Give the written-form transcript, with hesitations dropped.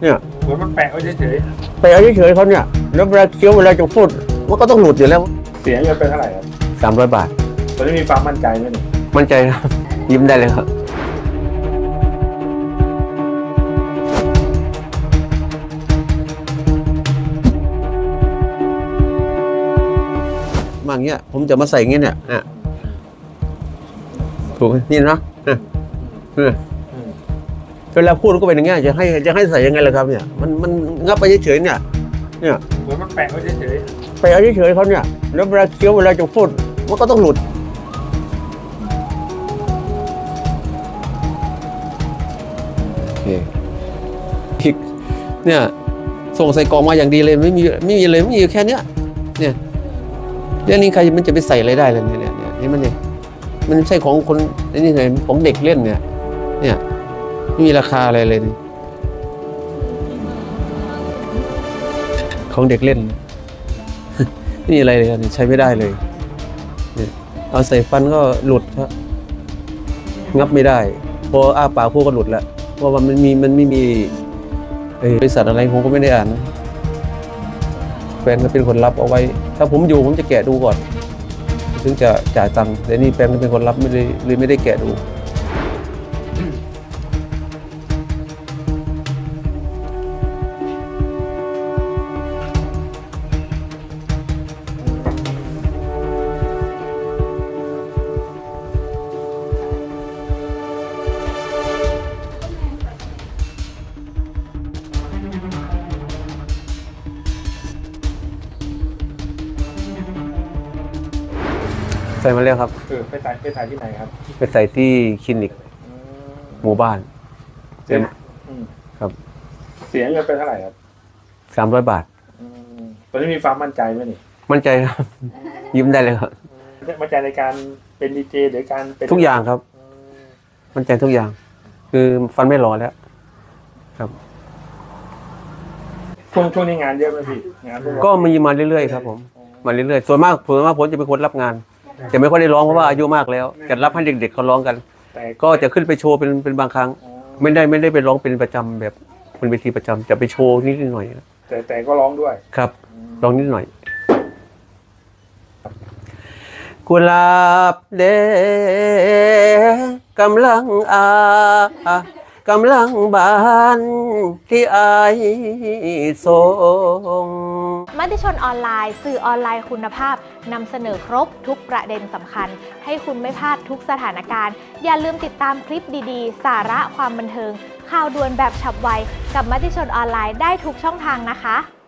เนี่ยเหมือนมันแปะไว้เฉยไปเอาเฉยๆเขาเนี่ยแล้วเวลาเคี้ยวเวลาจะพูดมันก็ต้องหลุดอยู่แล้วๆเสียเงินไปเท่าไหร่ครับ 300 บาทตอนนี้มีความมั่นใจไหมเนี่ยมั่นใจครับยิ้มได้เลยครับมาอย่างเงี้ยผมจะมาใส่อย่างเงี้ยเนี่ยถูกไหมนี่นะเวลาพูดก็เป็นอย่างเงี้ยจะให้ใส่ยังไงล่ะครับเนี่ยมันงับไปเฉยๆเนี่ยเหมือนมันแปะไว้เฉยไปเอาเฉยๆเขาเนี่ยแล้วเวลาเคี้ยวเวลาจะพูดมันก็ต้องหลุดโอเคพริกเนี่ยส่งใส่กล่องมาอย่างดีเลยไม่มีเลยไม่มีแค่เนี้ยเนี่ยเรื่องนี้ใครมันจะไปใส่อะไรได้เลยเนี่ยนี่มันใช่ของคนนี่ไงของเด็กเล่นเนี่ยไม่มีราคาอะไรเลยของเด็กเล่นนี่อะไรเลยใช้ไม่ได้เลยเนี่ยเอาใส่ฟันก็หลุดครับงับไม่ได้พออ้าปากพูดก็หลุดแล้วเพราะว่ามันไม่มีบริษัทอะไรผมก็ไม่ได้อ่านแฟนก็เป็นคนรับเอาไว้ถ้าผมอยู่ผมจะแกะดูก่อนถึงจะจ่ายตังค์แต่นี่แฟนก็เป็นคนรับไม่ได้แกะดูใส่มาแล้วครับไปถ่ายที่ไหนครับไปใส่ที่คลินิกหมู่บ้านครับเสียเงินไปเท่าไหร่ครับ 300 บาทตอนนี้มีความมั่นใจไหมนี่มั่นใจครับยิ้มได้เลยครับมั่นใจในการเป็นดีเจหรือการเป็นทุกอย่างครับมั่นใจทุกอย่างคือฟันไม่รอแล้วครับช่วงนี้งานเยอะไหมพี่งานก็มีมาเรื่อยๆครับผมมาเรื่อยๆส่วนมากผมจะเป็นคนรับงานจะไม่ค่อยได้ร้องเพราะว่าอายุมากแล้วจะรับให้เด็กๆเขาร้องกันก็จะขึ้นไปโชว์เป็นบางครั้งไม่ได้ไปร้องเป็นประจำแบบบนเวทีประจำจะไปโชว์นิดหน่อยแต่ก็ร้องด้วยครับร้องนิดหน่อยกุหลาบแดงกำลังกำลังบานที่อายส่งมติชนออนไลน์สื่อออนไลน์คุณภาพนำเสนอครบทุกประเด็นสำคัญให้คุณไม่พลาดทุกสถานการณ์อย่าลืมติดตามคลิปดีๆสาระความบันเทิงข่าวด่วนแบบฉับไวกับมติชนออนไลน์ได้ทุกช่องทางนะคะ